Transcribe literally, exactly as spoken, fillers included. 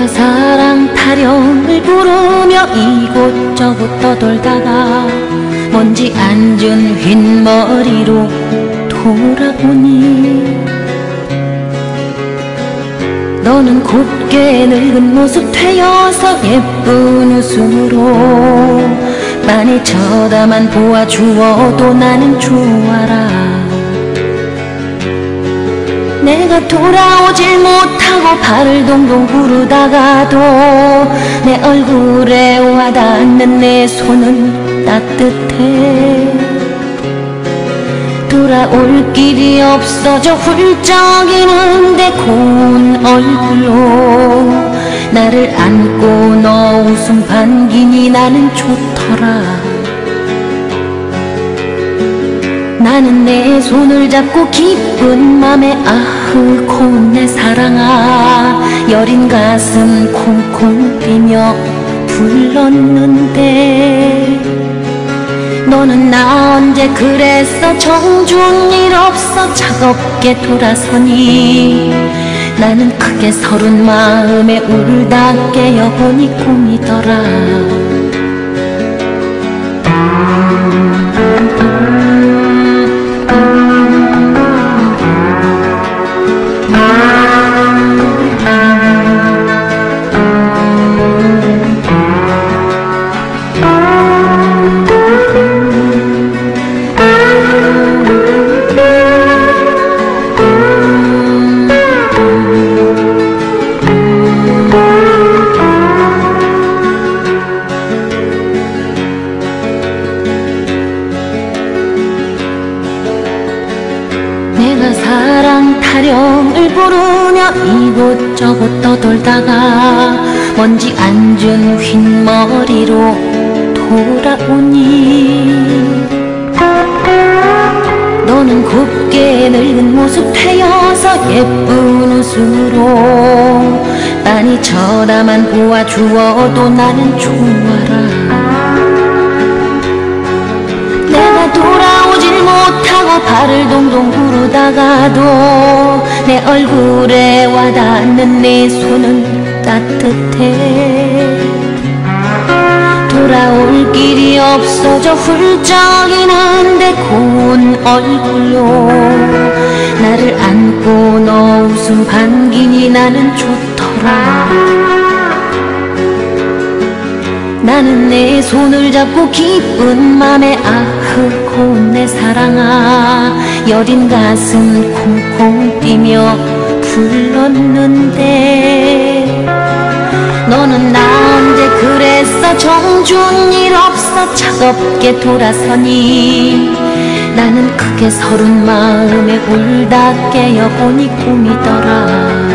내가 사랑 타령을 부르며 이곳저곳 떠돌다가 먼지 앉은 흰머리로 돌아오니 너는 곱게 늙은 모습 되어서 예쁜 웃음으로 많이 쳐다만 보아주어도 나는 좋아라. 내가 돌아오질 못하고 발을 동동 구르다가도 내 얼굴에 와닿는 내 손은 따뜻해. 돌아올 길이 없어져 훌쩍이는데 고운 얼굴로 나를 안고 너 웃음 반기니 나는 좋더라. 나는 내 손을 잡고 기쁜 맘에 아흐 고운 내 사랑아 여린 가슴 콩콩 뛰며 불렀는데 너는 나 언제 그랬어 정준 일 없어 차갑게 돌아서니 나는 크게 서른 마음에 울다 깨어보니 꿈이더라. 내가 사랑 타령을 부르며 이곳저곳 떠돌다가 먼지 앉은 흰머리로 돌아오니 너는 곱게 늙은 모습 되어서 예쁜 웃음으로 많이 쳐다만 보아주어도 나는 좋아라. 내가 돌아오질 못하고 발을 동동 구르다가도 내 얼굴에 와닿는 내 손은 따뜻해. 돌아올 길이 없어져 훌쩍이는데 고운 얼굴로 나를 안고 너 웃음 반기니 나는 좋더라. 나는 내 손을 잡고 기쁜 맘에 아흐 고운 내 사랑아 여린 가슴 콩콩 뛰며 불렀는데 너는 나 언제 그랬어 정준 일 없어 차갑게 돌아서니 나는 크게 서른 마음에 울다 깨어보니 꿈이더라.